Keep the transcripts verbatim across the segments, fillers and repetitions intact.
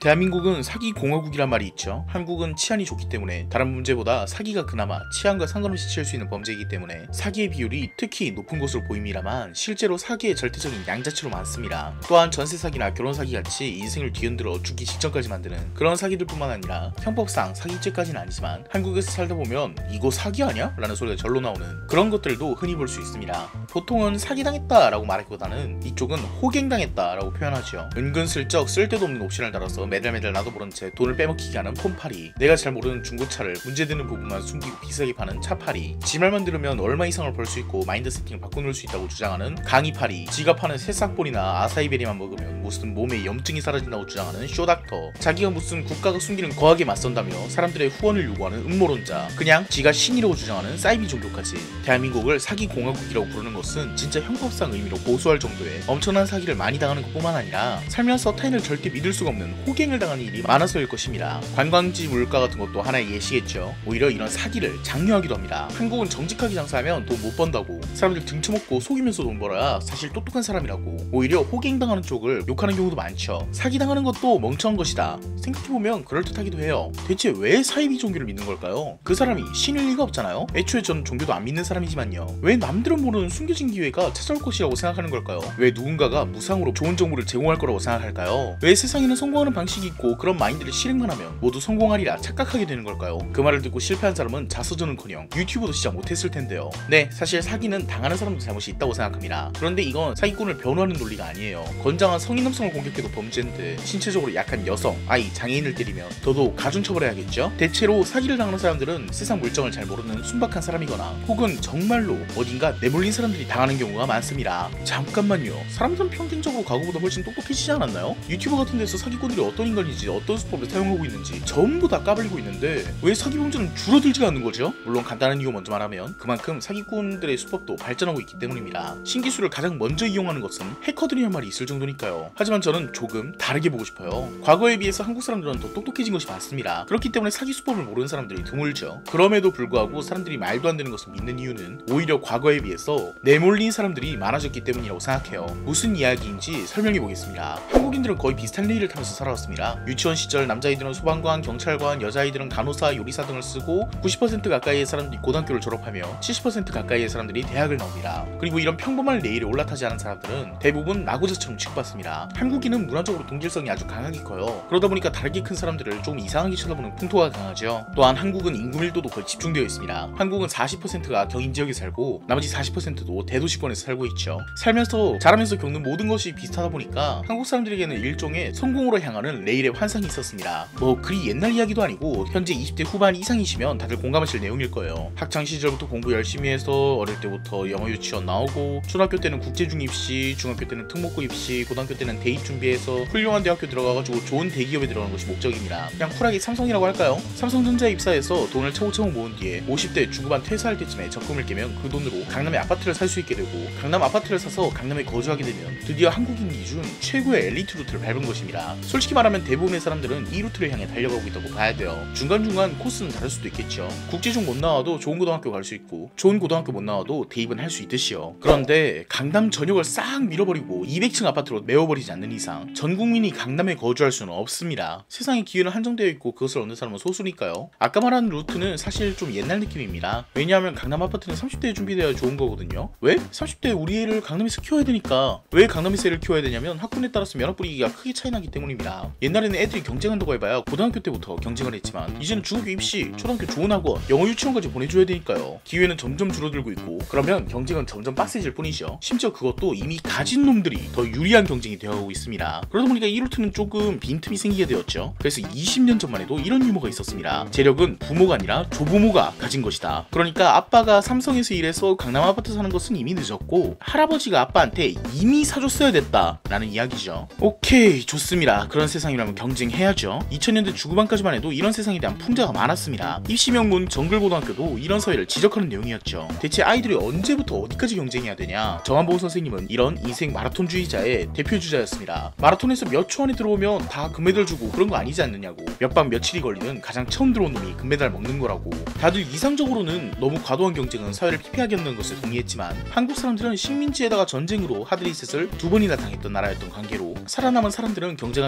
대한민국은 사기 공화국이란 말이 있죠. 한국은 치안이 좋기 때문에 다른 문제보다 사기가 그나마 치안과 상관없이 치를 수 있는 범죄이기 때문에 사기의 비율이 특히 높은 것으로 보입니다만 실제로 사기의 절대적인 양자치로 많습니다. 또한 전세 사기나 결혼 사기 같이 인생을 뒤흔들어 죽기 직전까지 만드는 그런 사기들 뿐만 아니라 형법상 사기죄까지는 아니지만 한국에서 살다 보면 이거 사기 아니야? 라는 소리가 절로 나오는 그런 것들도 흔히 볼 수 있습니다. 보통은 사기당했다 라고 말하기보다는 이쪽은 호갱당했다 라고 표현하죠. 은근슬쩍 쓸데도 없는 옵션을 달아서 매달 매달 나도 모른 채 돈을 빼먹히게 하는 폰팔이, 내가 잘 모르는 중고차를 문제되는 부분만 숨기고 비싸게 파는 차팔이, 지 말만 들으면 얼마 이상을 벌 수 있고 마인드 세팅을 바꿔놓을 수 있다고 주장하는 강의팔이, 지가 파는 새싹볼이나 아사이베리만 먹으면 무슨 몸에 염증이 사라진다고 주장하는 쇼닥터, 자기가 무슨 국가가 숨기는 거하게 맞선다며 사람들의 후원을 요구하는 음모론자, 그냥 지가 신이라고 주장하는 사이비 종교까지. 대한민국을 사기 공화국이라고 부르는 것은 진짜 형법상 의미로 고소할 정도의 엄청난 사기를 많이 당하는 것뿐만 아니라 살면서 타인을 절대 믿을 수가 없는 호갱을 당하는 일이 많아서일 것입니다. 관광지 물가 같은 것도 하나의 예시겠죠. 오히려 이런 사기를 장려하기도 합니다. 한국은 정직하게 장사하면 돈 못 번다고, 사람들 등쳐먹고 속이면서 돈 벌어야 사실 똑똑한 사람이라고 오히려 호갱당하는 쪽을 욕하는 경우도 많죠. 사기당하는 것도 멍청한 것이다. 생각해보면 그럴듯하기도 해요. 대체 왜 사이비 종교를 믿는 걸까요? 그 사람이 신일 리가 없잖아요. 애초에 전 종교도 안 믿는 사람이지만요. 왜 남들은 모르는 숨겨진 기회가 찾아올 것이라고 생각하는 걸까요? 왜 누군가가 무상으로 좋은 정보를 제공할 거라고 생각할까요? 왜 세상에는 성공하는 방식이 있고 그런 마인드를 실행만 하면 모두 성공하리라 착각하게 되는 걸까요? 그 말을 듣고 실패한 사람은 자서전은커녕 유튜브도 시작 못했을 텐데요. 네, 사실 사기는 당하는 사람도 잘못이 있다고 생각합니다. 그런데 이건 사기꾼을 변호하는 논리가 아니에요. 건장한 성인 남성을 공격해도 범죄인데 신체적으로 약한 여성, 아이, 장애인을 때리면 더더욱 가중처벌해야겠죠? 대체로 사기를 당하는 사람들은 세상 물정을 잘 모르는 순박한 사람이거나 혹은 정말로 어딘가 내몰린 사람들이 당하는 경우가 많습니다. 잠깐만요. 사람들은 평균적으로 과거보다 훨씬 똑똑해지지 않았나요? 유튜브 같은 데서 사기꾼들이 어떤 인간인지 어떤 수법을 사용하고 있는지 전부 다 까발리고 있는데 왜 사기 범죄는 줄어들지가 않는 거죠? 물론 간단한 이유 먼저 말하면 그만큼 사기꾼들의 수법도 발전하고 있기 때문입니다. 신기술을 가장 먼저 이용하는 것은 해커들이란 말이 있을 정도니까요. 하지만 저는 조금 다르게 보고 싶어요. 과거에 비해서 한국 사람들은 더 똑똑해진 것이 맞습니다. 그렇기 때문에 사기 수법을 모르는 사람들이 드물죠. 그럼에도 불구하고 사람들이 말도 안 되는 것을 믿는 이유는 오히려 과거에 비해서 내몰린 사람들이 많아졌기 때문이라고 생각해요. 무슨 이야기인지 설명해 보겠습니다. 한국인들은 거의 비슷한 레일을 타면서 살아왔습니다. 유치원 시절 남자아이들은 소방관, 경찰관, 여자아이들은 간호사, 요리사 등을 쓰고 구십 퍼센트 가까이의 사람들이 고등학교를 졸업하며 칠십 퍼센트 가까이의 사람들이 대학을 나옵니다. 그리고 이런 평범한 레일에 올라타지 않은 사람들은 대부분 나고자처럼 취급받습니다. 한국인은 문화적으로 동질성이 아주 강하게 커요. 그러다 보니까 다르게 큰 사람들을 좀 이상하게 쳐다보는 풍토가 강하죠. 또한 한국은 인구 밀도도 거의 집중되어 있습니다. 한국은 사십 퍼센트가 경인지역에 살고 나머지 사십 퍼센트도 대도시권에서 살고 있죠. 살면서 자라면서 겪는 모든 것이 비슷하다 보니까 한국 사람들에게는 일종의 성공으로 향하는 레일의 환상이 있었습니다. 뭐 그리 옛날 이야기도 아니고 현재 이십 대 후반 이상이시면 다들 공감하실 내용일 거예요. 학창시절부터 공부 열심히 해서 어릴 때부터 영어 유치원 나오고 초등학교 때는 국제중 입시, 중학교 때는 특목고 입시, 고등학교 때는 대입 준비해서 훌륭한 대학교 들어가가지고 좋은 대기업에 들어가는 것이 목적입니다. 그냥 쿨하게 삼성이라고 할까요? 삼성전자에 입사해서 돈을 차곡차곡 모은 뒤에 오십 대 중후반 퇴사할 때쯤에 적금을 깨면 그 돈으로 강남에 아파트를 살 수 있게 되고 강남 아파트를 사서 강남에 거주하게 되면 드디어 한국인 기준 최고의 엘리트 루트를 밟은 것입니다. 솔직히 말하면 대부분의 사람들은 이 루트를 향해 달려가고 있다고 봐야 돼요. 중간중간 코스는 다를 수도 있겠죠. 국제중 못 나와도 좋은 고등학교 갈 수 있고 좋은 고등학교 못 나와도 대입은 할 수 있듯이요. 그런데 강남 전역을 싹 밀어버리고 이백 층 아파트로 메워버리지 않는 이상 전 국민이 강남에 거주할 수는 없습니다. 세상의 기회는 한정되어 있고 그것을 얻는 사람은 소수니까요. 아까 말한 루트는 사실 좀 옛날 느낌입니다. 왜냐하면 강남 아파트는 삼십 대에 준비되어야 좋은 거거든요. 왜? 삼십 대 우리 애를 강남에서 키워야 되니까. 왜 강남에서 애를 키워야 되냐면 학군에 따라서 면허 뿌리기가 크게 차이나기 때문입니다. 옛날에는 애들이 경쟁한다고 해봐야 고등학교 때부터 경쟁을 했지만 이제는 중학교 입시, 초등학교 좋은 학원, 영어 유치원까지 보내줘야 되니까요. 기회는 점점 줄어들고 있고 그러면 경쟁은 점점 빡세질 뿐이죠. 심지어 그것도 이미 가진 놈들이 더 유리한 경쟁이 되어가고 있습니다. 그러다 보니까 이 루트는 조금 빈틈이 생기게 되었죠. 그래서 이십 년 전만 해도 이런 유머가 있었습니다. 재력은 부모가 아니라 조부모가 가진 것이다. 그러니까 아빠가 삼성에서 일해서 강남 아파트 사는 것은 이미 늦었고 할아버지가 아빠한테 이미 사줬어야 됐다 라는 이야기죠. 오케이, 좋습니다. 그런 세상이라면 경쟁해야죠. 이천 년대 중후반까지만 해도 이런 세상에 대한 풍자가 많았습니다. 입시명문 정글고등학교도 이런 서열을 지적하는 내용이었죠. 대체 아이들이 언제부터 어디까지 경쟁해야 되냐? 정한보우 선생님은 이런 인생 마라톤주의자의 대표주자였습니다. 마라톤에서 몇 초 안에 들어오면 다 금메달 주고 그런 거 아니지 않느냐고. 몇 박 며칠이 걸리는 가장 처음 들어온 놈이 금메달 먹는 거라고. 다들 이상적으로는 너무 과도한 경쟁은 사회를 피폐하게 하는 것을 동의했지만 한국 사람들은 식민지에다가 전쟁으로 하드리셋을 두 번이나 당했던 나라였던 관계로 살아남은 사람들은 경쟁하기 딱 좋았고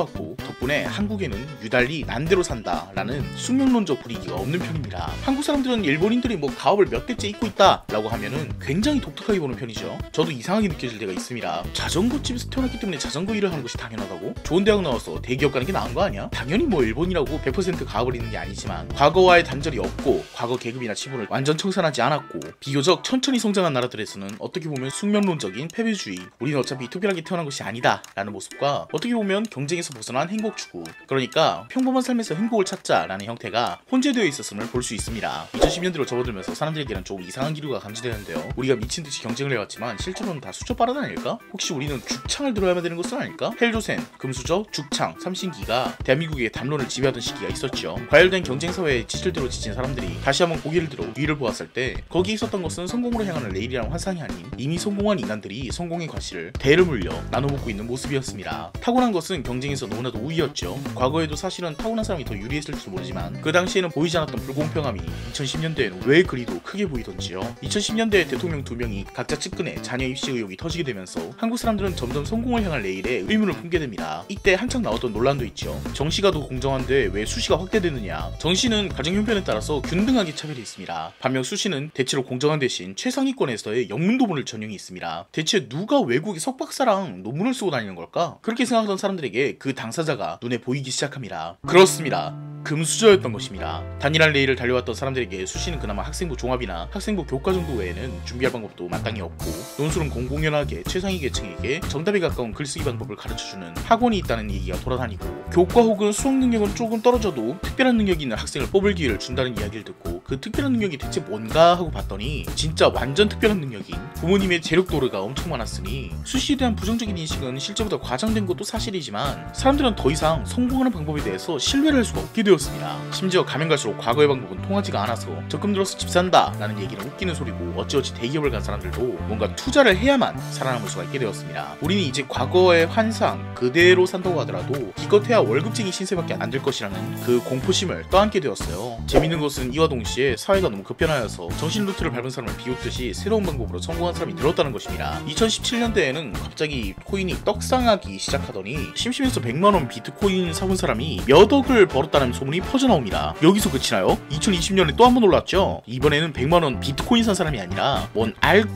해왔고, 덕분에 한국에는 유달리 난대로 산다 라는 숙명론적 분위기가 없는 편입니다. 한국 사람들은 일본인들이 뭐 가업을 몇 대째 입고 있다 라고 하면은 굉장히 독특하게 보는 편이죠. 저도 이상하게 느껴질 때가 있습니다. 자전거 집에서 태어났기 때문에 자전거 일을 하는 것이 당연하다고? 좋은 대학 나와서 대기업 가는 게 나은 거 아니야? 당연히 뭐 일본이라고 백 퍼센트 가업을 입는 게 아니지만 과거와의 단절이 없고 과거 계급이나 지분을 완전 청산하지 않았고 비교적 천천히 성장한 나라들에서는 어떻게 보면 숙명론적인 패배주의, 우리는 어차피 특별하게 태어난 것이 아니다 라는 모습과 어떻게 보면 경쟁에서 벗어난 행복 추구, 그러니까 평범한 삶에서 행복을 찾자 라는 형태가 혼재되어 있었음을 볼 수 있습니다. 이천십 년대로 접어들면서 사람들에게는 조금 이상한 기류가 감지되는데요. 우리가 미친듯이 경쟁을 해왔지만 실제로는 다 수저 빠른 아닐까? 혹시 우리는 죽창을 들어야만 되는 것은 아닐까? 헬조선, 금수저, 죽창, 삼신기가 대한민국의 담론을 지배하던 시기가 있었죠. 과열된 경쟁사회에 지칠대로 지친 사람들이 다시 한번 고개를 들어 위를 보았을 때 거기에 있었던 것은 성공으로 향하는 레일이란 환상이 아닌 이미 성공한 인간들이 성공의 과실을 대를 물려 나눠먹고 있는 모습이었습니다. 타고난 것은 경쟁에서 너무나도 우위였죠. 과거에도 사실은 타고난 사람이 더 유리했을지도 모르지만 그 당시에는 보이지 않았던 불공평함이 이천십 년대에는 왜 그리도 크게 보이던지요. 이천십 년대에 대통령 두 명이 각자 측근의 자녀 입시 의혹이 터지게 되면서 한국 사람들은 점점 성공을 향한 레일에 의문을 품게 됩니다. 이때 한창 나왔던 논란도 있죠. 정시가 더 공정한데 왜 수시가 확대되느냐. 정시는 가정 형편에 따라서 균등하게 차별이 있습니다. 반면 수시는 대체로 공정한 대신 최상위권에서의 영문 도문을 전형이 있습니다. 대체 누가 외국의 석박사랑 논문을 쓰고 다니는 걸까? 그렇게 생각하던 사람들에게 그 당사자가 눈에 보이기 시작합니다. 그렇습니다. 금수저였던 것입니다. 단일한 레일을 달려왔던 사람들에게 수시는 그나마 학생부 종합이나 학생부 교과 정도 외에는 준비할 방법도 마땅히 없고, 논술은 공공연하게 최상위 계층에게 정답에 가까운 글쓰기 방법을 가르쳐주는 학원이 있다는 얘기가 돌아다니고, 교과 혹은 수학 능력은 조금 떨어져도 특별한 능력이 있는 학생을 뽑을 기회를 준다는 이야기를 듣고 그 특별한 능력이 대체 뭔가 하고 봤더니 진짜 완전 특별한 능력인 부모님의 재력도르가 엄청 많았으니 수시에 대한 부정적인 인식은 실제보다 과장된 것도 사실이지만 사람들은 더 이상 성공하는 방법에 대해서 신뢰를 할 수가 없게 되었습니다. 심지어 가면 갈수록 과거의 방법은 통하지가 않아서 적금 들어서 집 산다 라는 얘기는 웃기는 소리고, 어찌어찌 대기업을 간 사람들도 뭔가 투자를 해야만 살아남을 수가 있게 되었습니다. 우리는 이제 과거의 환상 그대로 산다고 하더라도 기껏해야 월급쟁이 신세밖에 안 될 것이라는 그 공포심을 떠안게 되었어요. 재밌는 것은 이와 동시에 사회가 너무 급변하여서 정신 루트를 밟은 사람을 비웃듯이 새로운 방법으로 성공한 사람이 늘었다는 것입니다. 이천십칠 년대에는 갑자기 코인이 떡상하기 시작하더니 심심해서 백만 원 비트코인 사본 사람이 몇 억을 벌었다는 소문이 퍼져나옵니다. 여기서 그치나요? 이천이십 년에 또 한 번 올랐죠? 이번에는 백만 원 비트코인 산 사람이 아니라 뭔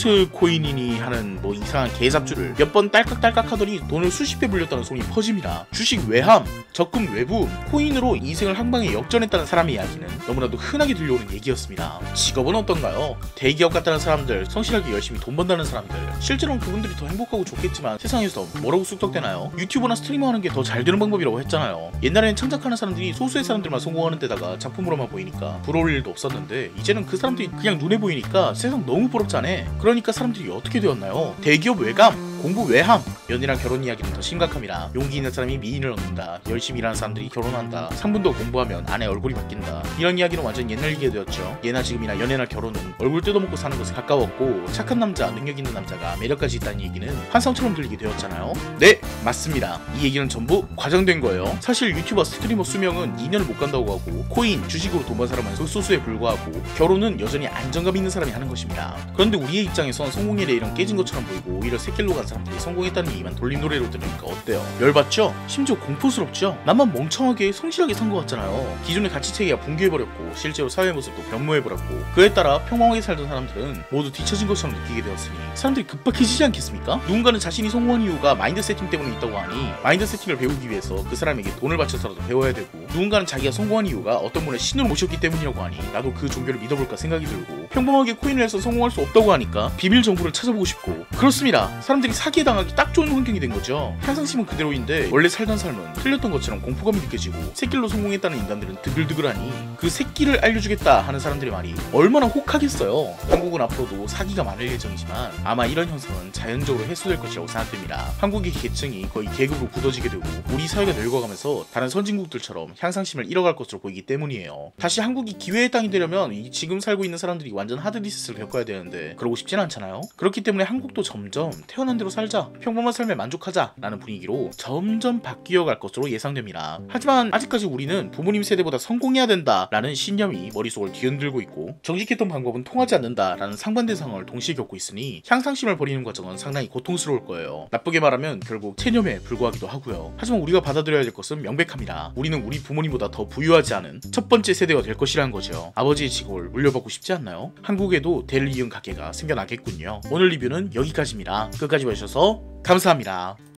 알트코인이니 하는 뭐 이상한 개잡주를 몇 번 딸깍딸깍 하더니 돈을 수십 배 불렸다는 소문이 퍼집니다. 주식 외함, 적금 외부, 코인으로 인생을 한 방에 역전했다는 사람의 이야기는 너무나도 흔하게 들려오는 얘기였습니다. 직업은 어떤가요? 대기업 같다는 사람들, 성실하게 열심히 돈 번다는 사람들, 실제로는 그분들이 더 행복하고 좋겠지만 세상에서 뭐라고 쑥덕대나요? 유튜버나 스트리머 하는 게 더 잘 되는 방법이라고 했잖아요. 옛날에는 창작하는 사람들이 소수의 사람들만 성공하는 데다가 작품으로만 보이니까 부러울 일도 없었는데 이제는 그 사람들이 그냥 눈에 보이니까 세상 너무 부럽잖아. 그러니까 사람들이 어떻게 되었나요? 대기업 외감, 공부 외함, 연애랑 결혼 이야기는 더 심각합니다. 용기 있는 사람이 미인을 얻는다, 열심히 일하는 사람들이 결혼한다, 삼 분 더 공부하면 아내 얼굴이 바뀐다, 이런 이야기는 완전 옛날 얘기가 되었죠. 예나 지금이나 연애나 결혼은 얼굴 뜯어먹고 사는 것에 가까웠고, 착한 남자, 능력 있는 남자가 매력까지 있다는 얘기는 환상처럼 들리게 되었잖아요. 네, 맞습니다. 이 얘기는 전부 과장된 거예요. 사실 유튜버, 스트리머 수명은 이 년을 못 간다고 하고, 코인, 주식으로 돈 번 사람은 극소수에 불과하고, 결혼은 여전히 안정감 있는 사람이 하는 것입니다. 그런데 우리의 입장에선 성공의 레일은 깨진 것처럼 보이고 오히려 새길로 간 사람들이 성공했다는 얘기만 돌림 노래로 들으니까 어때요? 열받죠? 심지어 공포스럽죠? 나만 멍청하게 성실하게 산 것 같잖아요. 기존의 가치체계가 붕괴해버렸고 실제로 사회 모습도 변모해버렸고, 그에 따라 평범하게 살던 사람들은 모두 뒤처진 것처럼 느끼게 되었으니 사람들이 급박해지지 않겠습니까? 누군가는 자신이 성공한 이유가 마인드 세팅 때문에 있다고 하니 마인드 세팅을 배우기 위해서 그 사람에게 돈을 바쳐서라도 배워야 되고, 누군가는 자기가 성공한 이유가 어떤 분의 신으로 모셨기 때문이라고 하니 나도 그 종교를 믿어볼까 생각이 들고, 평범하게 코인을 해서 성공할 수 없다고 하니까 비밀 정보를 찾아보고 싶고, 그렇습니다. 사람들이 사기에 당하기 딱 좋은 환경이 된 거죠. 향상심은 그대로인데 원래 살던 삶은 틀렸던 것처럼 공포감이 느껴지고, 새길로 성공했다는 인간들은 드글드글하니 그 새끼를 알려주겠다 하는 사람들의 말이 얼마나 혹하겠어요. 한국은 앞으로도 사기가 많을 예정이지만 아마 이런 현상은 자연적으로 해소될 것이라고 생각됩니다. 한국의 계층이 거의 계급으로 굳어지게 되고 우리 사회가 늙어가면서 다른 선진국들처럼 향상심을 잃어갈 것으로 보이기 때문이에요. 다시 한국이 기회의 땅이 되려면 이 지금 살고 있는 사람들이 완전 하드 리셋을 겪어야 되는데 그러고 싶진 않잖아요. 그렇기 때문에 한국도 점점 태어난 대로 살자, 평범한 삶에 만족하자 라는 분위기로 점점 바뀌어 갈 것으로 예상됩니다. 하지만 아직까지 우리는 부모님 세대보다 성공해야 된다 라는 신념이 머릿속을 뒤흔들고 있고 정직했던 방법은 통하지 않는다 라는 상반된 상황을 동시에 겪고 있으니 향상심을 버리는 과정은 상당히 고통스러울 거예요. 나쁘게 말하면 결국 체념에 불과하기도 하고요. 하지만 우리가 받아들여야 될 것은 명백합니다. 우리는 우리 부모님보다 더 부유하지 않은 첫 번째 세대가 될 것이라는 거죠. 아버지의 직업을 물려받고 싶지 않나요? 한국에도 대를 이은 가게가 생겨나겠군요. 오늘 리뷰는 여기까지입니다. 끝까지 봐주셔서 감사합니다.